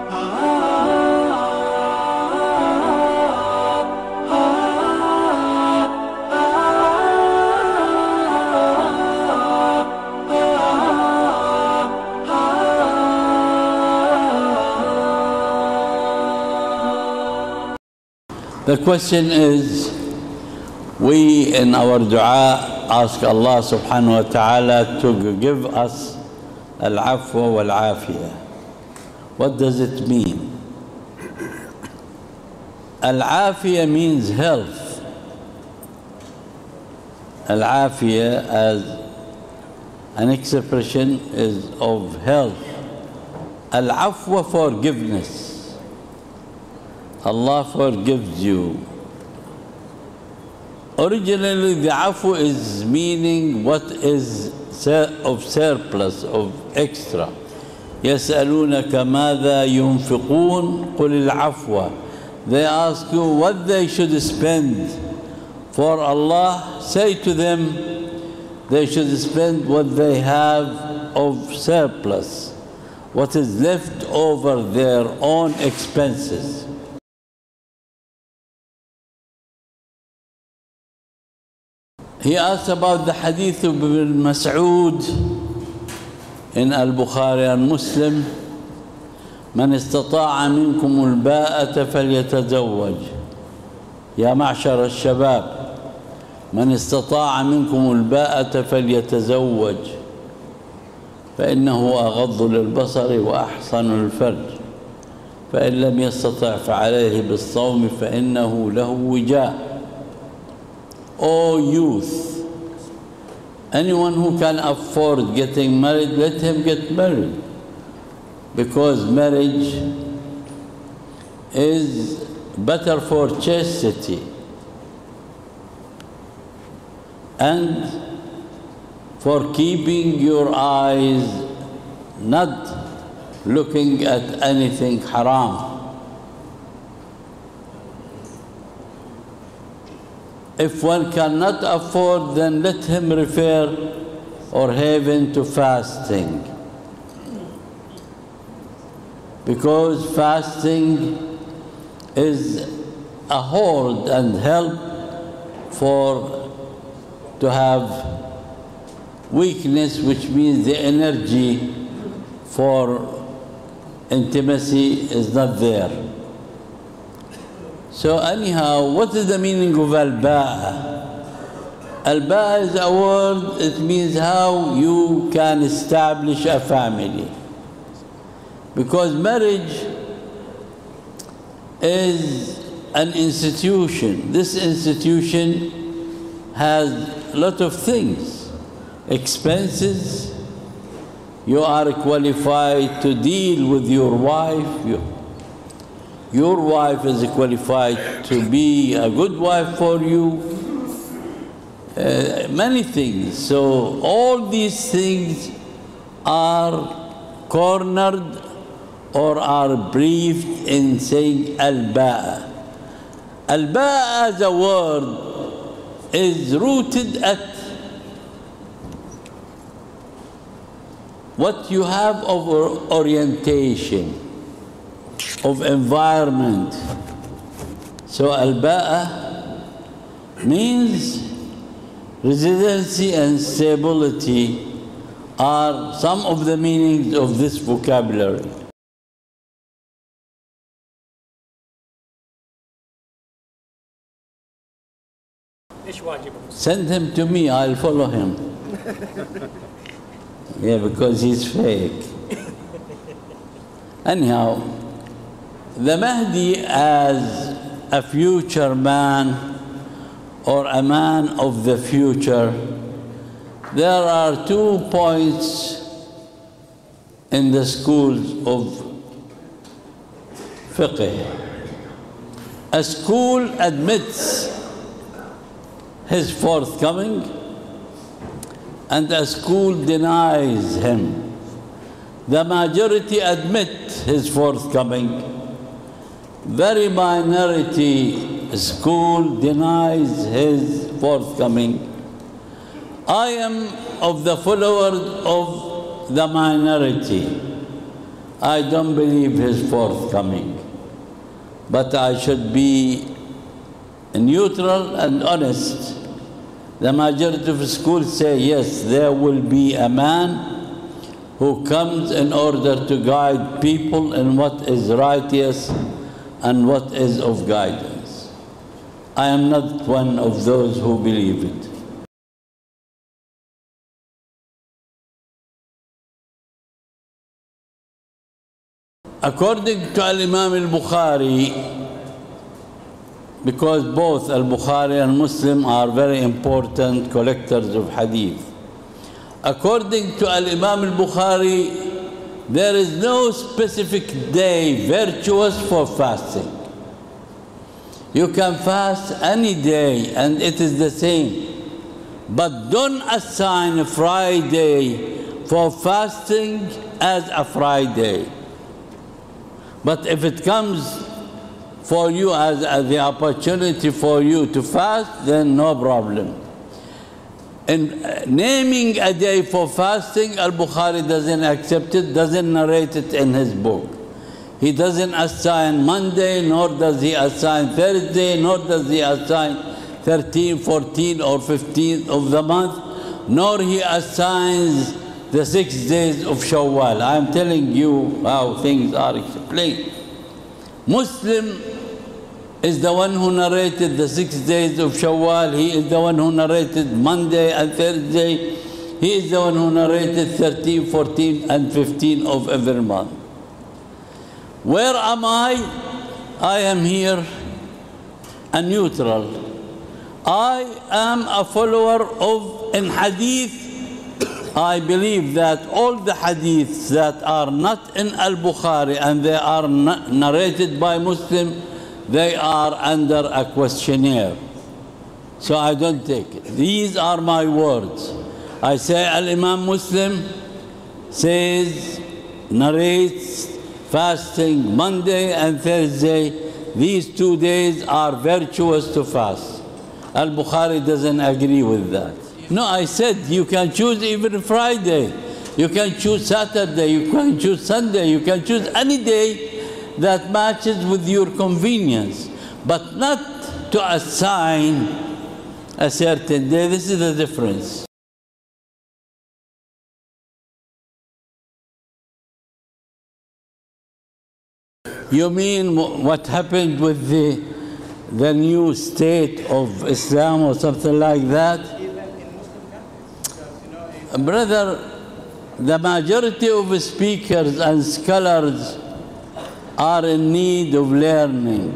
The question is, we in our dua ask Allah subhanahu wa ta'ala to give us al-afwa wal-afiyah. What does it mean? Al-afiyah means health. Al-afiyah as an expression is of health. Al-afwa, forgiveness. Allah forgives you. Originally, the afu is meaning what is of surplus, of extra. يَسْأَلُونَكَ مَاذَا يُنْفِقُونَ قُلِ الْعَفْوَ. They ask you what they should spend for Allah. Say to them, they should spend what they have of surplus, what is left over their own expenses. He asked about the hadith of Ibn Mas'ud in Al-Bukhari and Muslim, من استطاع منكم الباءة فليتزوج يا معشر الشباب من استطاع منكم الباءة فليتزوج فإنه أغض للبصر وأحصن للفرج فإن لم يستطع فعليه بالصوم فإنه له وجاء. O youth, anyone who can afford getting married, let him get married, because marriage is better for chastity and for keeping your eyes not looking at anything haram. If one cannot afford, then let him refer or haven to fasting. Because fasting is a hold and help to have weakness, which means the energy for intimacy is not there. So anyhow, what is the meaning of al-ba'a? Al-ba'a is a word, it means how you can establish a family. Because marriage is an institution. This institution has a lot of things. Expenses, you are qualified to deal with your wife. Your wife is qualified to be a good wife for you. Many things. So all these things are cornered or are briefed in saying al-ba'a. Al-ba'a as a word is rooted at what you have of orientation, of environment. So al-ba'a means residency and stability are some of the meanings of this vocabulary. Send him to me, I'll follow him. Yeah, because he's fake. Anyhow, the Mahdi as a future man or a man of the future, there are 2 points in the schools of fiqh. A school admits his forthcoming and a school denies him. The majority admit his forthcoming. Very minority school denies his forthcoming. I am of the followers of the minority. I don't believe his forthcoming. But I should be neutral and honest. The majority of schools say, yes, there will be a man who comes in order to guide people in what is righteous and what is of guidance. I am not one of those who believe it. According to Imam al-Bukhari, because both al-Bukhari and Muslim are very important collectors of hadith. According to Imam al-Bukhari, there is no specific day virtuous for fasting. You can fast any day and it is the same. But don't assign a Friday for fasting as a Friday. But if it comes for you as the opportunity for you to fast, then no problem. In naming a day for fasting, al-Bukhari doesn't accept it, doesn't narrate it in his book. He doesn't assign Monday, nor does he assign Thursday, nor does he assign 13, 14, or 15 of the month, nor he assigns the 6 days of Shawwal. I am telling you how things are explained. Muslim is the one who narrated the 6 days of Shawwal. He is the one who narrated Monday and Thursday. He is the one who narrated 13, 14, and 15 of every month. Where am I? I am here a neutral. I am a follower of in hadith. I believe that all the hadiths that are not in al-Bukhari and they are narrated by Muslim, they are under a questionnaire. So I don't take it. These are my words. I say Al-Imam Muslim says, narrates fasting Monday and Thursday. These 2 days are virtuous to fast. Al-Bukhari doesn't agree with that. No, I said you can choose even Friday. You can choose Saturday. You can choose Sunday. You can choose any day that matches with your convenience, but not to assign a certain day. This is the difference. You mean what happened with the new state of Islam or something like that? Brother, the majority of speakers and scholars are in need of learning.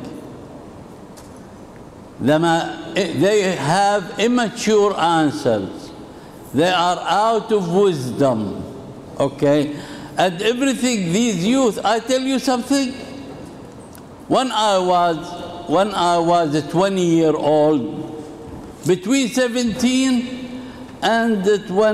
They have immature answers. They are out of wisdom, okay? And everything, these youth, I tell you something. When I was a 20-year-old, between 17 and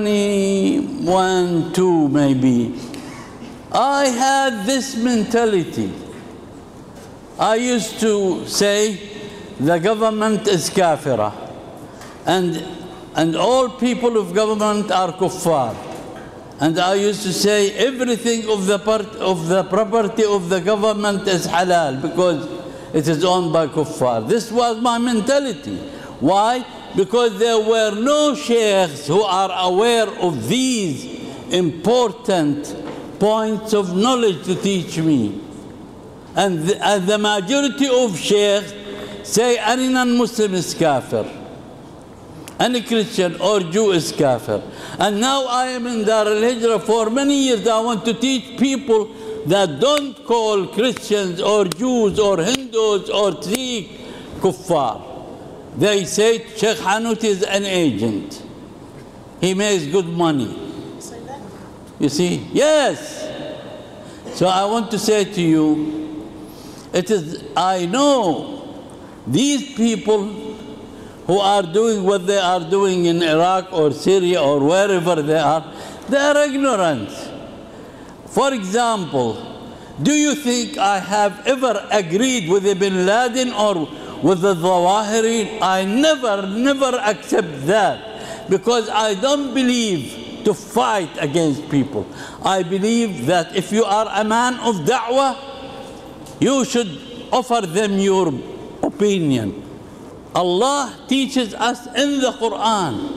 21, 2 maybe, I had this mentality. I used to say the government is kafira and all people of government are kuffar. And I used to say everything of the property of the government is halal because it is owned by kuffar. This was my mentality. Why? Because there were no sheikhs who are aware of these important points of knowledge to teach me. And the majority of sheikhs say any non-Muslim is kafir, any Christian or Jew is kafir. And now I am in Dar al-Hijrah for many years. I want to teach people that don't call Christians or Jews or Hindus or Sikh kuffar. They say Sheikh Hanut is an agent. He makes good money. You see? Yes. So I want to say to you, I know these people who are doing what they are doing in Iraq or Syria or wherever they are ignorant. For example, do you think I have ever agreed with Ibn Laden or with the Zawahiri? I never accept that, because I don't believe need to fight against people. I believe that if you are a man of da'wah, you should offer them your opinion. Allah teaches us in the Quran,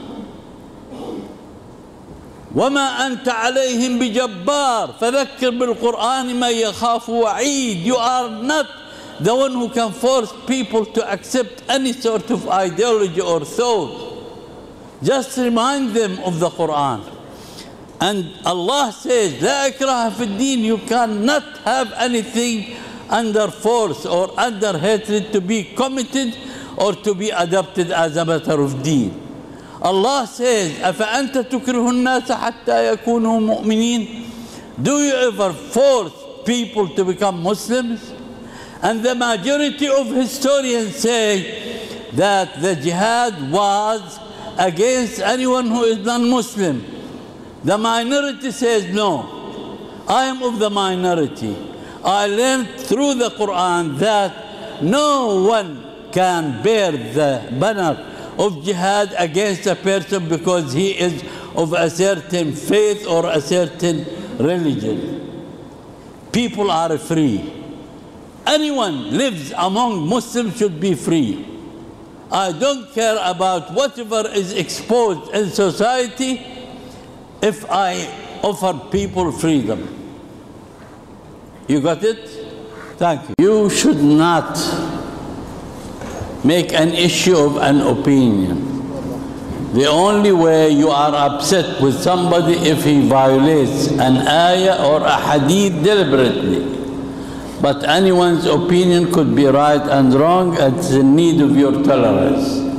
وَمَا أَنْتَ عَلَيْهِمْ بِجَبَّارٍ فَذَكِّرْ بِالْقُرْآنِ مَنْ يَخَافُ وَعِيدٍ. You are not the one who can force people to accept any sort of ideology or thought. Just remind them of the Quran. And Allah says, لَا إِكْرَاهَ فِي الدِّينِ. You cannot have anything under force or under hatred to be committed or to be adopted as a matter of deen. Allah says, أَفَأَنْتَ تُكْرِهُ النَّاسَ حَتَّى يَكُونُوا مُؤْمِنِينَ. Do you ever force people to become Muslims? And the majority of historians say that the jihad was against anyone who is non-Muslim. The minority says no. I am of the minority. I learned through the Quran that no one can bear the banner of jihad against a person because he is of a certain faith or a certain religion. People are free. Anyone lives among Muslims should be free. I don't care about whatever is exposed in society if I offer people freedom. You got it? Thank you. You should not make an issue of an opinion. The only way you are upset with somebody if he violates an ayah or a hadith deliberately. But anyone's opinion could be right and wrong. It's in need of your tolerance.